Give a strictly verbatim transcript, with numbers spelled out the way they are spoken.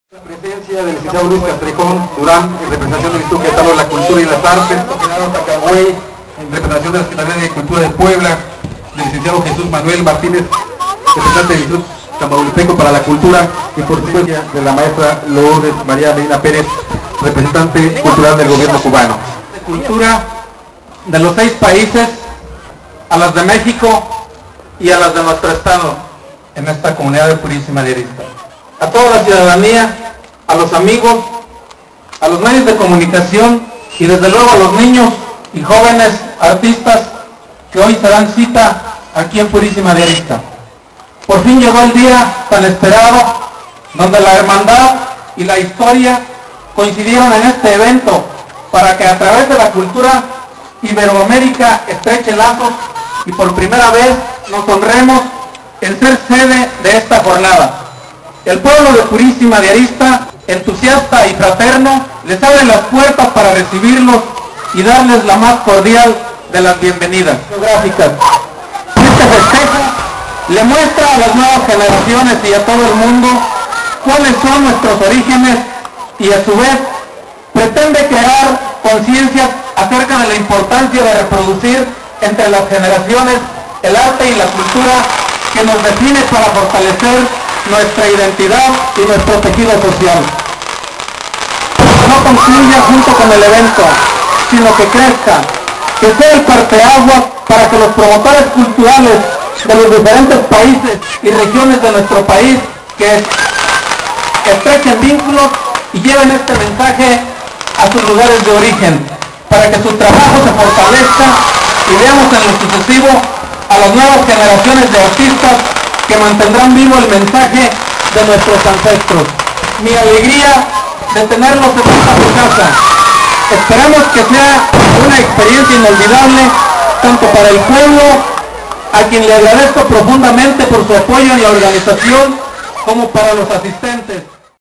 La presencia del licenciado Luis Castrejón Durán, en representación del Instituto Querétaro de la Cultura y las Artes, Toquenado Tacagüey, en representación de la Secretaría de Cultura de Puebla, del licenciado Jesús Manuel Martínez, representante del Instituto Tamaulipeco para la Cultura, y por supuesto de la maestra Lourdes María Medina Pérez, representante cultural del gobierno cubano. De cultura de los seis países, a las de México y a las de nuestro estado, en esta comunidad de Purísima de Arista. A toda la ciudadanía, a los amigos, a los medios de comunicación y desde luego a los niños y jóvenes artistas que hoy se dan cita aquí en Purísima de Arista. Por fin llegó el día tan esperado donde la hermandad y la historia coincidieron en este evento para que a través de la cultura Iberoamérica estreche lazos y por primera vez nos honremos en ser sede de esta jornada. El pueblo de Purísima de Arista, entusiasta y fraterno, les abre las puertas para recibirlos y darles la más cordial de las bienvenidas geográficas. Este festejo le muestra a las nuevas generaciones y a todo el mundo cuáles son nuestros orígenes y a su vez pretende crear conciencia acerca de la importancia de reproducir entre las generaciones el arte y la cultura que nos define para fortalecer nuestra identidad y nuestro tejido social. No concluya junto con el evento, sino que crezca, que sea el parteaguas para que los promotores culturales de los diferentes países y regiones de nuestro país que estrechen vínculos y lleven este mensaje a sus lugares de origen, para que su trabajo se fortalezca y veamos en lo sucesivo a las nuevas generaciones de artistas que mantendrán vivo el mensaje de nuestros ancestros. Mi alegría de tenerlos en esta casa. Esperamos que sea una experiencia inolvidable tanto para el pueblo, a quien le agradezco profundamente por su apoyo en la organización, como para los asistentes.